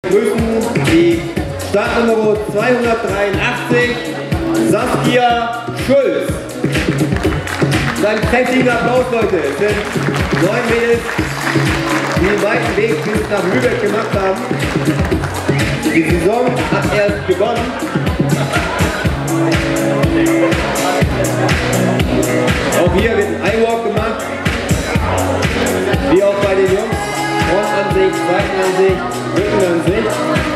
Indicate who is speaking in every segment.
Speaker 1: begrüßen die Startnummer 283, Saskia Schulz. Einen kräftigen Applaus, Leute. Es sind 9 Mädels, die den weiten Weg bis nach Lübeck gemacht haben. Die Saison hat erst begonnen. Auch hier wird ein Eye-Walk gemacht, wie auch bei den Jungs. Frontansicht, Seitenansicht, Rückenansicht.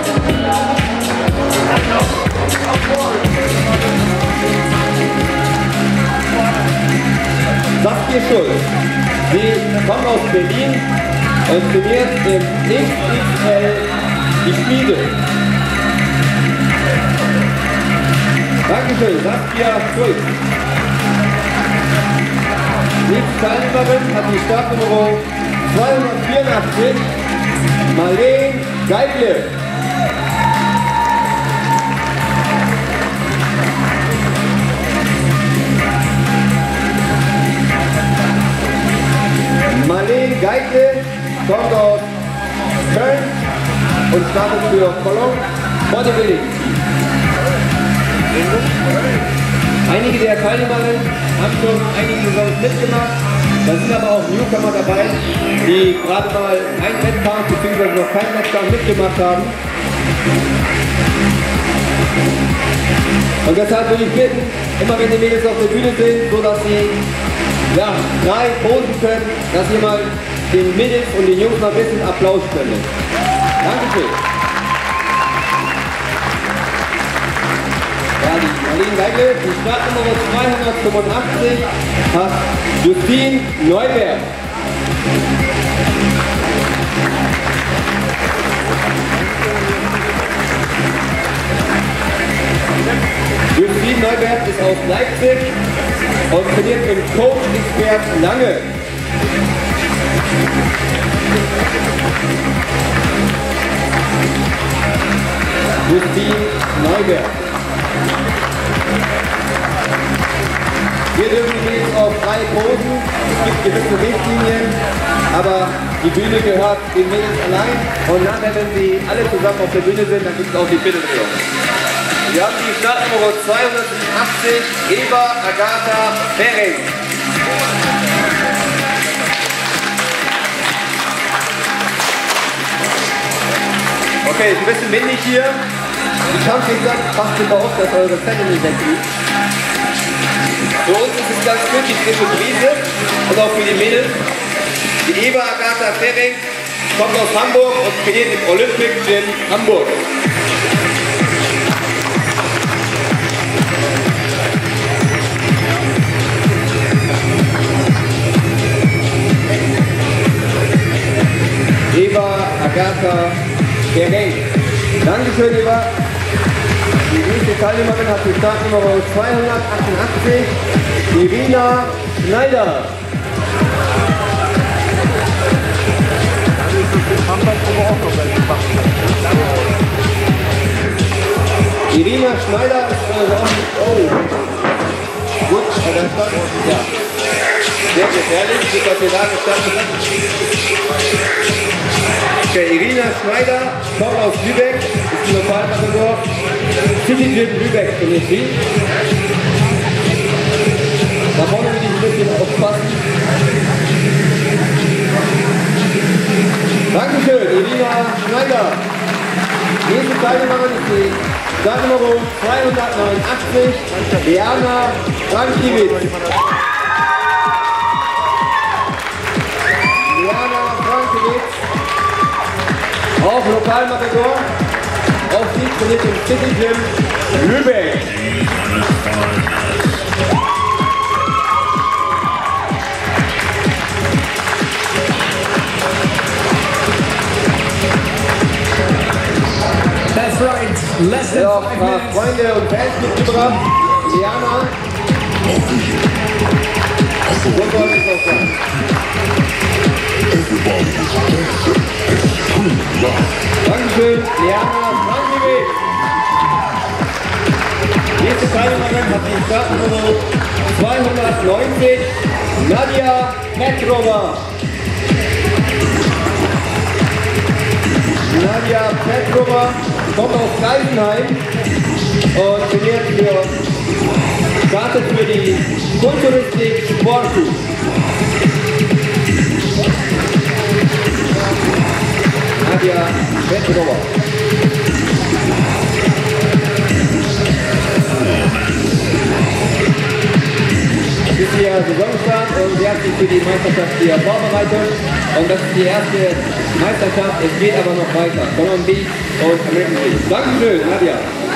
Speaker 1: Saskia Schulz, sie kommt aus Berlin und trainiert im XXL die Schmiede. Dankeschön, Saskia Schulz. Die Teilnehmerin hat die Startnummer 284, Marlene Geigle. Marlene Geigle kommt aus Köln und startet für Cologne Bodybuilding. Einige der Teilnehmerinnen haben schon einige Saisons mitgemacht, da sind aber auch Newcomer dabei, die gerade mal einen Wettkampf bzw. noch keinen Wettkampf mitgemacht haben. Und deshalb würde ich bitten, immer wenn die Mädels auf der Bühne sind, so dass sie frei posen können, dass ihr mal den Mädels und den Jungs mal ein bisschen Applaus spendet. Dankeschön. Ja, die Marlene Geigle, die Startnummer 285 hat Justine Neuberg. Justine Neuberg ist aus Leipzig und trainiert im Coach-Expert Lange. Justine Neuberg. Wir dürfen jetzt auch frei posen. Es gibt gewisse Richtlinien, aber die Bühne gehört den Mädels allein. Und nachher, wenn sie alle zusammen auf der Bühne sind, dann gibt es auch die Bitteldrehung. Wir haben die Startnummer 287, Eva Agatha Fering. Okay, ist ein bisschen windig hier. Ich habe gesagt, passt immer auf, dass eure Fette nicht wegfliegt. Für uns ist es ganz gut, die frische Brise und auch für die Mädels. Die Eva Agatha Fering kommt aus Hamburg und trainiert im Olympic Gym Hamburg. Eva Agatha Fering. Dankeschön, Eva. Die nächste Teilnehmerin hat die Startnummer 288, Irina Schneider. Irina Schneider ist gut, ja. Sehr gefährlich, gut, dass wir da gestanden haben. Okay, Irina Schneider kommt aus Lübeck, ist ein Lokalmatador. City Gym Lübeck trainiert sie. Da vorne will ich ein bisschen aufpassen. Dankeschön, Irina Schneider. Nächste Teilnehmerin ist die Startnummer 289, Diana Frankiewicz. Diana Frankiewicz, auch Lokalmatador. Auch sie trainiert im City Gym Lübeck.
Speaker 2: That's right. Less than 5 minutes.
Speaker 1: Freunde und Fans mitgebracht. Liana. So soll es auch sein. Dankeschön, Liana Frankiewicz. Nächste Teilnehmerin hat die Startnummer 290, Nadia Petrova. Nadja Petrova kommt aus Geisenheim und startet für die Kulturistik Sportschule. Nadja Petrova. Das ist ihr Saisonstart und sie hat sich für die Meisterschaft hier vorbereitet. Und das ist die erste Meisterschaft, es geht aber noch weiter. Common Beach und American Beach. Dankeschön, Nadja.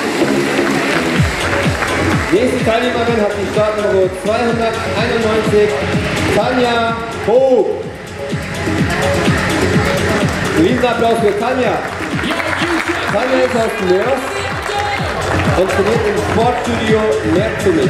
Speaker 1: Nächste Teilnehmerin hat die Startnummer 291, Tanja Hoch. Riesenapplaus für Tanja. Tanja ist aus Mörs und trainiert im Sportstudio Merzulich.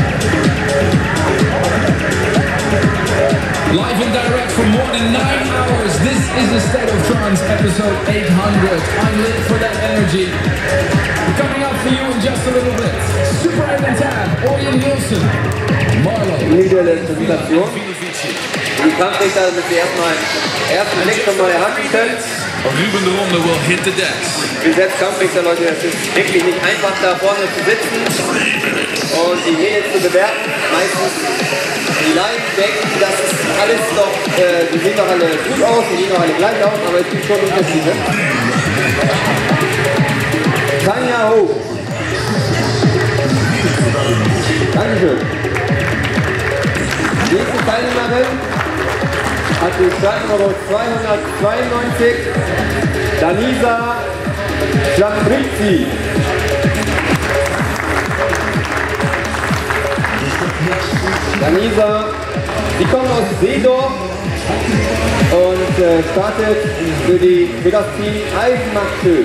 Speaker 2: Live and direct for more than 9 hours, this is the State of Trance episode 800. I'm lit for that energy. Coming up for you in just a little bit. Super 8 and Tab, Orion Nielsen, Marlo.
Speaker 1: Individuelle Präsentation. Die Kampfrichter müssen Sie erstmal ersten Blick schon mal erhalten können.
Speaker 2: Ruben de Ronde will hit the decks.
Speaker 1: Wie selbst Kampfrichter, Leute, es ist wirklich nicht einfach, da vorne zu sitzen und die Mädels zu bewerten. Meistens die Laien denken, das ist alles doch, die sehen doch alle gut aus, die sehen doch alle gleich aus, aber es gibt schon Unterschiede. Tanja Hoch. Dankeschön. Die nächste Teilnehmerin hat die Startnummer 292, Danisa Schlambrizi. Danisa, sie kommt aus Seedorf und startet für das Team Eisen macht schön.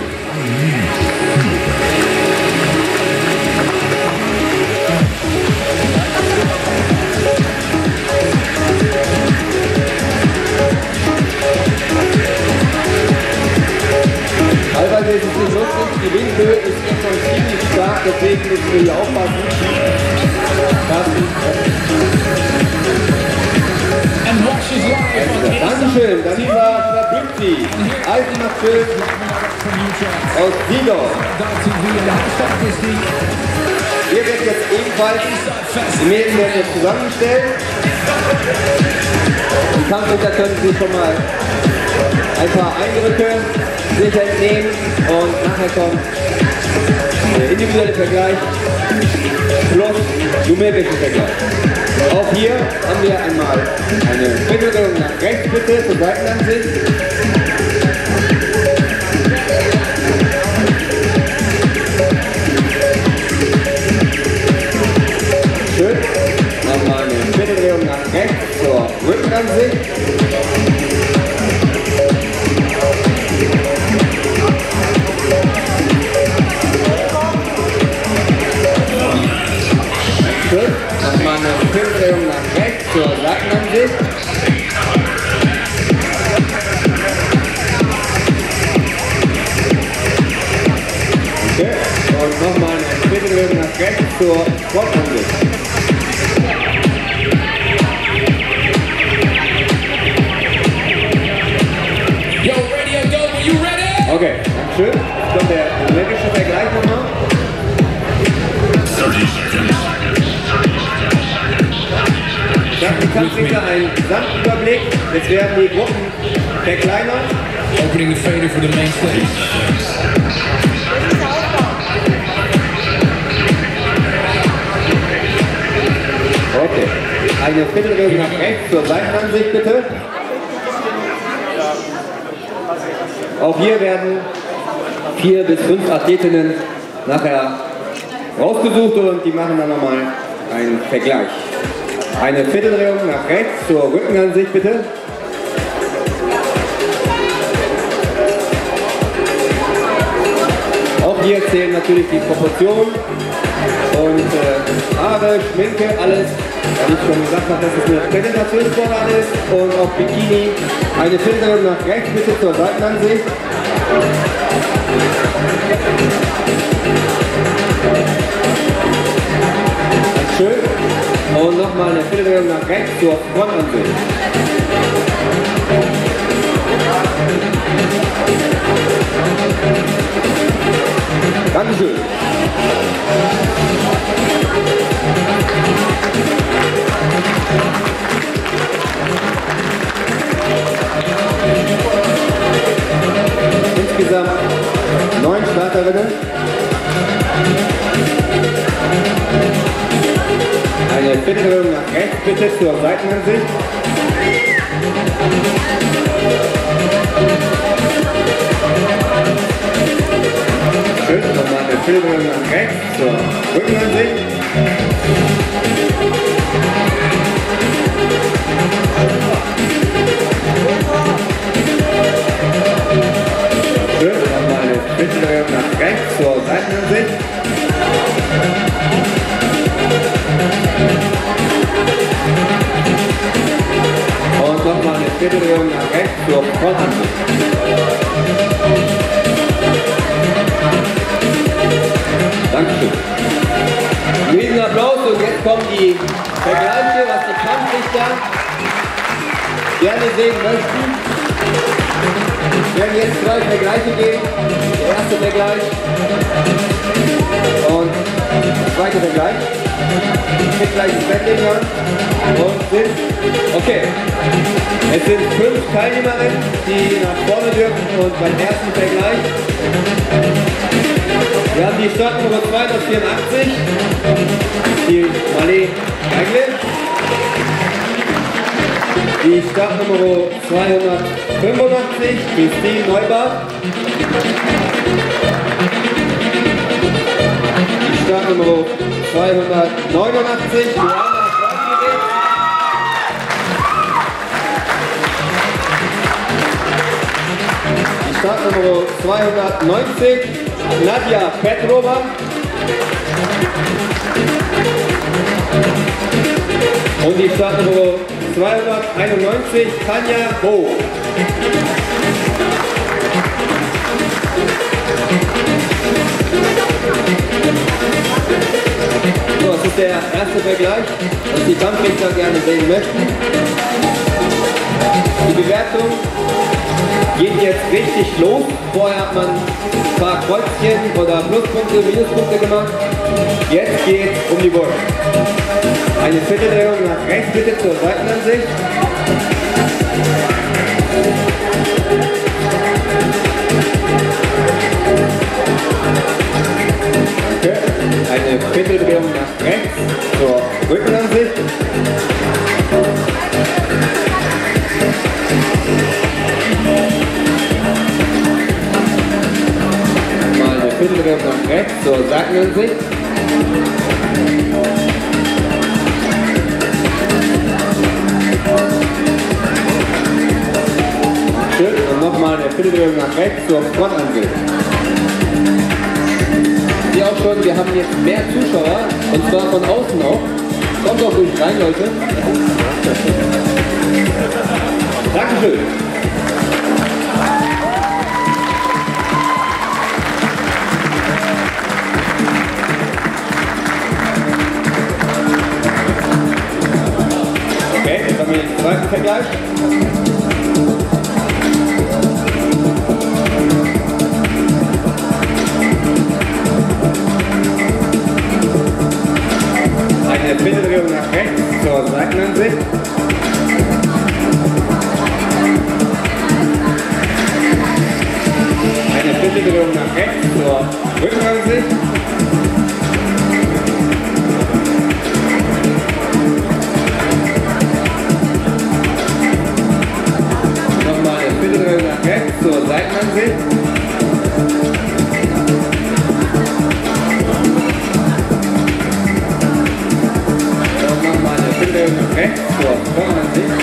Speaker 1: Teilweise ist es nicht lustig, die Windhöhe ist schon ziemlich stark, deswegen müssen wir hier aufpassen. Dankeschön, Danisa Schlambrizi, Eisen macht schön aus Seedorf. Hier wird jetzt ebenfalls, die Mädels werden jetzt zusammengestellt. Die Kampfrichter können sich schon mal ein paar Eindrücke sich entnehmen und nachher kommt der individuelle Vergleich plus numerischer Vergleich. Auch hier haben wir einmal eine Vierteldrehung nach rechts bitte zur Seitenansicht. Schön. Nochmal eine Vierteldrehung nach rechts zur Rückenansicht. Nochmal eine Vierteldrehung nach rechts zur Seitenansicht. Okay. Und nochmal eine Vierteldrehung nach rechts zur Frontansicht.
Speaker 2: Yo, radio, go, are you ready?
Speaker 1: Okay, schön. Jetzt kommt der numerische Vergleich nochmal.
Speaker 3: 30 seconds.
Speaker 1: Ich habe die Kampfrichter einen Gesamtüberblick. Jetzt werden die Gruppen verkleinert.
Speaker 2: Opening the fader for the main stage.
Speaker 1: Okay. Eine Vierteldrehung nach rechts zur Seitenansicht bitte. Auch hier werden 4 bis 5 Athletinnen nachher rausgesucht und die machen dann nochmal einen Vergleich. Eine Vierteldrehung nach rechts zur Rückenansicht bitte. Auch hier zählen natürlich die Proportionen und Haare, Schminke, alles. Da ich schon gesagt habe, dass es eine Präsentationssportart ist und auch Bikini. Eine Vierteldrehung nach rechts bitte zur Seitenansicht. Schön. Und nochmal eine Vierteldrehung nach rechts zur Frontansicht. 9 Starterinnen. Eine Vierteldrehung nach rechts bitte zur Seitenansicht. Schön, nochmal eine Vierteldrehung nach rechts zur Rückenansicht. Schön, nochmal eine Vierteldrehung nach rechts zur Seitenansicht. Und nochmal eine Vierteldrehung nach rechts zur Frontansicht. Dankeschön. Riesen Applaus und jetzt kommen die Vergleiche, was die Kampfrichter gerne sehen möchten. Wir werden jetzt 2 Vergleiche geben. Der erste Vergleich und der zweite Vergleich. Mit gleichen Fettlegern und sind, okay, es sind 5 Teilnehmerinnen, die nach vorne dürfen und beim ersten Vergleich. Wir haben die Startnummer 284, die Marlee Eigle. Die Startnummer 285, Christine Neubart. Die Startnummer 289, Johanna Schwarzenegger. Die Startnummer 290, Nadja Petrova. Und die Startnummer 291, Tanja Bo. So, das ist der erste Vergleich, was die Kampfrichter gerne sehen möchten. Die Bewertung geht jetzt richtig los. Vorher hat man ein paar Kreuzchen oder Pluspunkte, Minuspunkte gemacht. Jetzt geht es um die Wurst. Eine Vierteldrehung nach rechts bitte zur Seitenansicht. Okay. Eine Vierteldrehung nach rechts zur Rückenansicht. Mal eine Vierteldrehung nach rechts zur Seitenansicht. Schön, und nochmal eine Vierteldrehung nach rechts zur Frontansicht. Wie auch schon, wir haben jetzt mehr Zuschauer, und zwar von außen auch. Kommt doch ruhig rein, Leute. Dankeschön. Okay, jetzt haben wir den zweiten Vergleich. Eine Vierteldrehung nach rechts zur Seitenansicht. Eine Vierteldrehung nach rechts zur Rückenansicht. Nochmal eine Vierteldrehung nach rechts zur Seitenansicht. Nach rechts zur Frontansicht.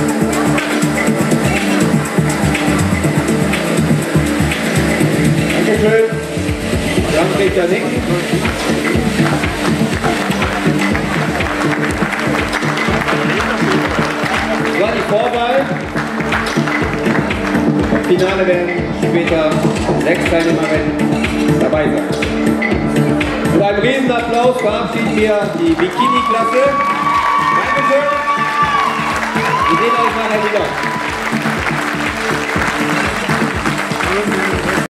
Speaker 1: Dankeschön. Kampfrichter nicken. Das war die Vorwahl. Im Finale werden später 6 Teilnehmerinnen dabei sein. Mit einem Riesenapplaus verabschieden wir die Bikini-Klasse. Dankeschön. Wir sehen euch nachher wieder.